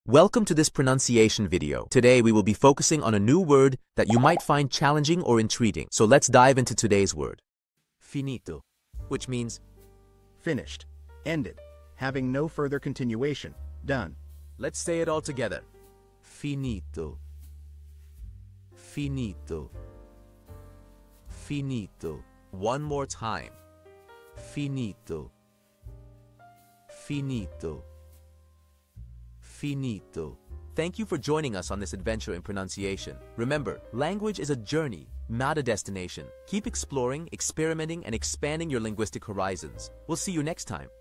Welcome to this pronunciation video. Today we will be focusing on a new word that you might find challenging or intriguing. So let's dive into today's word. Finito, which means Finished. Ended. Having no further continuation. Done. let's say it all together. Finito. Finito. Finito. One more time. Finito. Finito. Finito. Thank you for joining us on this adventure in pronunciation. Remember, language is a journey, not a destination. Keep exploring, experimenting, and expanding your linguistic horizons. We'll see you next time.